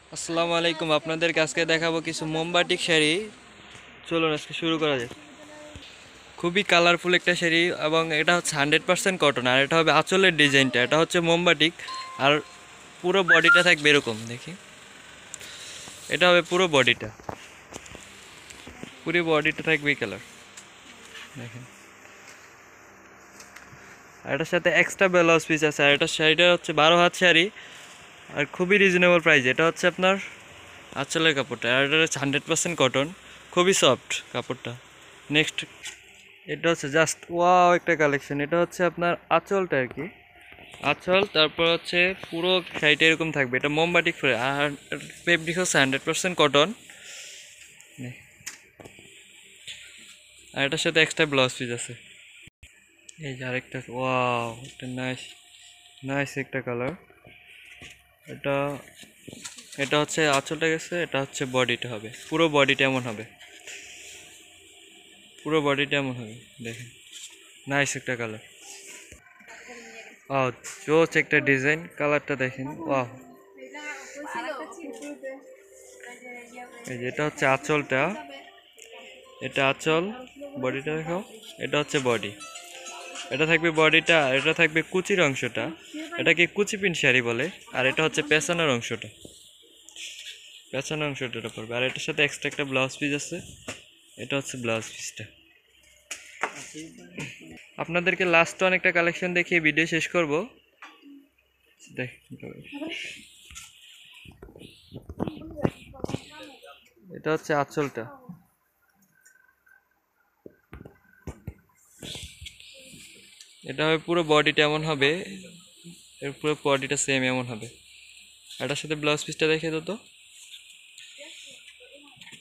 আসসালামু আলাইকুম, আপনাদেরকে আজকে দেখাবো কিছু মোমবাটিক শাড়ি। চলুন আজকে শুরু করা যাক। খুবই কালারফুল একটা শাড়ি এবং এটা হচ্ছে 100% কটন। আর এটা হবে আঁচলের ডিজাইনটা, এটা হচ্ছে মোমবাটিক। আর পুরো বডিটা থাকবে এরকম, দেখি। এটা হবে পুরো বডিটা, পুরো বডিটা থাকবে এই কালার, দেখেন। আর এটার সাথে এক্সট্রা ব্লাউজ পিস আছে। আর এটা শাড়িটা হচ্ছে 12 হাত শাড়ি আর খুবই রিজনেবল প্রাইস। এটা হচ্ছে আপনার আঁচলের কাপড়টা, আর এটা হচ্ছে 100% কটন, খুবই সফট কাপড়টা। নেক্সট, এটা হচ্ছে জাস্ট ওয়াও একটা কালেকশন। এটা হচ্ছে আপনার আঁচলটা আর কি, আঁচল। তারপর হচ্ছে পুরো শাড়িটা এরকম থাকবে। এটা মোমবাটিক ফ্রে, আর ফেব্রিক হচ্ছে 100% কটন। আর এটার সাথে এক্সট্রা ব্লাউজ পিস আছে। এই যে আরেকটা, ওয়াও, এটা নাইস, নাইস একটা কালার। এটা এটা হচ্ছে আঁচলটা গেছে, এটা হচ্ছে বডিটা হবে, পুরো বডিটা এমন হবে, পুরো বডিটা এমন হবে, দেখেন। নাইস একটা কালার, ওয়াও, জোস একটা ডিজাইন। কালারটা দেখেন, ওয়াও। এই যে এটা হচ্ছে আঁচলটা, এটা আঁচল, বডিটা দেখো। এটা হচ্ছে বডি, এটা থাকবে বডিটা। এটা থাকবে কুচির অংশটা, এটাকে কুচি পিন শাড়ি বলে। আর এটা হচ্ছে পেছনের অংশটা, পেছনের অংশটা এটা পড়বে। আর এটার সাথে এক্সট্রা একটা ব্লাউজ পিস আছে, এটা হচ্ছে ব্লাউজ পিসটা। আপনাদেরকে লাস্ট অনেকটা কালেকশন দেখিয়ে ভিডিও শেষ করব। দেখ, এটা হচ্ছে আঁচলটা, এটা হবে পুরো বডিটা এমন হবে, এর পুরো বডিটা সেম এমন হবে। এটার সাথে ব্লাউজ পিসটা দেখে দাও তো।